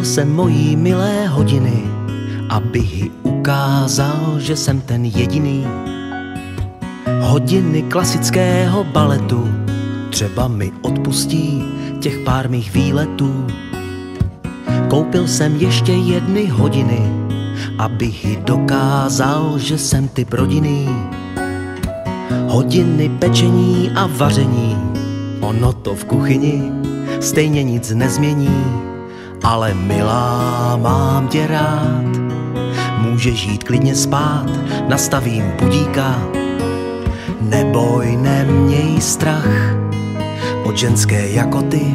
jsem mojí milé hodiny, abych jí ukázal, že jsem ten jediný. Hodiny klasického baletu třeba mi odpustí těch pár mých výletů. Koupil jsem ještě 1 hodiny, abych jí dokázal, že jsem typ rodinný. Hodiny pečení a vaření, ono to v kuchyni stejně nic nezmění. Ale milá, mám tě rád, můžeš jít klidně spát, nastavím budíka. Neboj, neměj strach od ženské jako ty,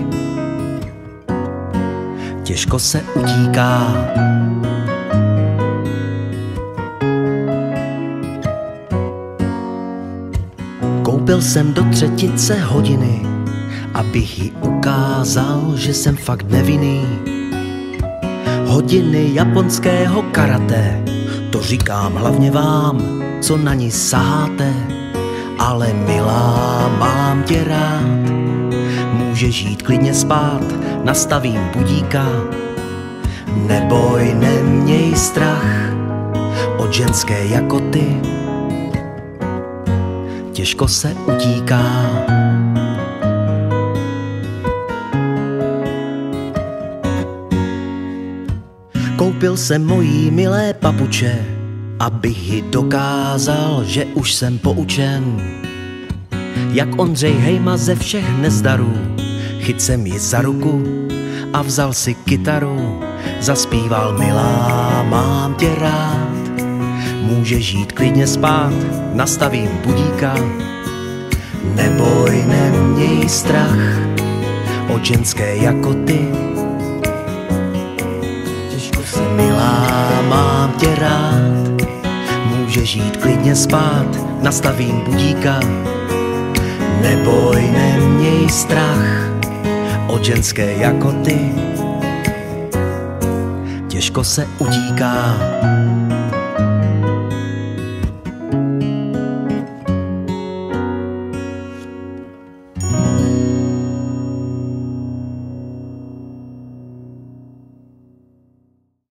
těžko se utíká. Koupil jsem do 3/3 hodiny, abych jí ukázal, že jsem fakt nevinný. Hodiny japonského karate, to říkám hlavně vám, co na ní saháte. Ale milá, mám tě rád, můžeš jít klidně spát, nastavím budíka. Neboj, neměj strach od ženské jako ty, těžko se utíká. Koupil jsem mojí milé papuče, abych jí dokázal, že už jsem poučen. Jak Ondřej Hejma ze všech nezdarů, chyt jsem ji za ruku a vzal si kytaru. Zaspíval milá, mám tě rád, můžeš jít klidně spát, nastavím budíka. Neboj, neměj strach od ženské jako ty, milá, mám tě rád, můžeš jít klidně spát, nastavím budíka. Neboj, neměj strach od ženské jako ty, těžko se utíká.